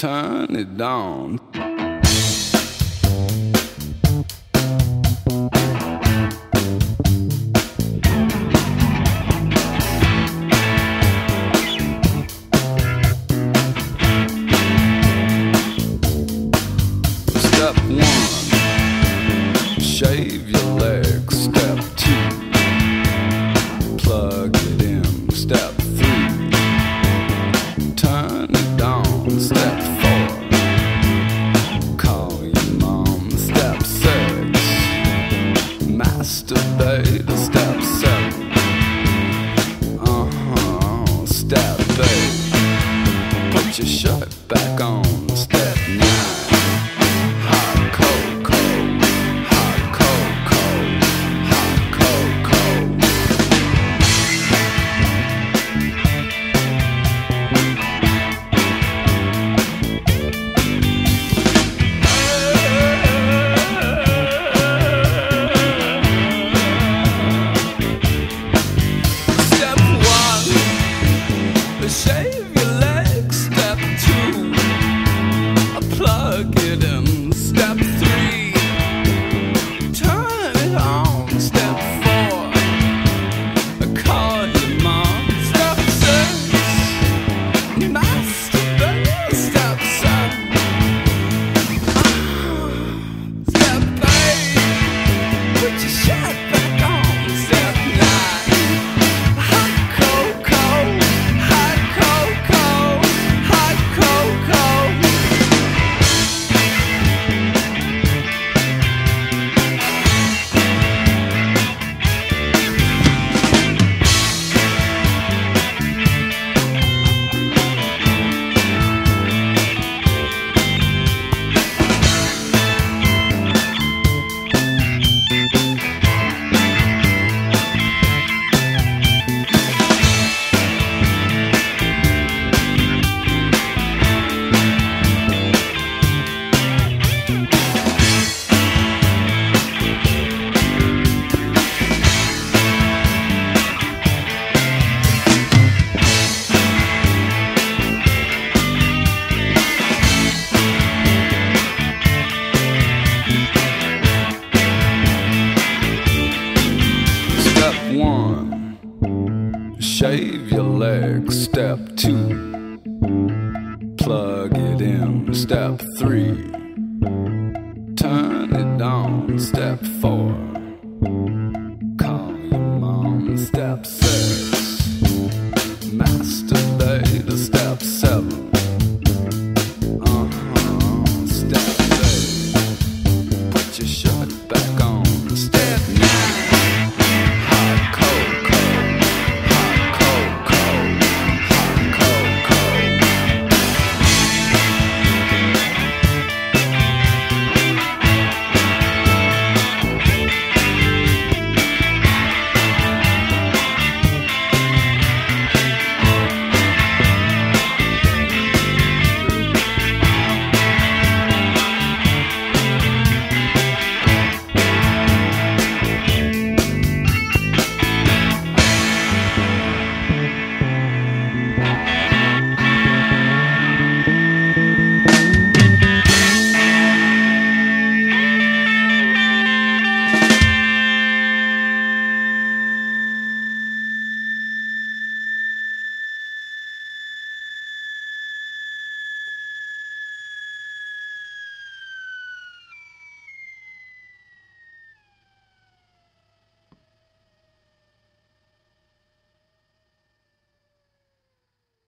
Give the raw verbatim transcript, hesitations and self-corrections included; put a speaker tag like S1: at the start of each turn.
S1: turn it down. Step one, shave your legs. Step two, plug it in. Step three, turn it down. Step four, call your mom. Step six, masturbate. Step seven, uh-huh. Step eight, put your shirt back on. Step nine, shave your legs. Step two, plug it in. Step three, turn it on. Step four, call your mom. Step six, masturbate. Step seven, uh, step eight, put your shirt back on. Step nine, hot cocoa. One, shave your legs. Step two, plug it in. Step three, turn it on. Step four, call your mom. Step six, masturbate. Step seven, uh-huh. Step eight, put your shirt back on. Step nine,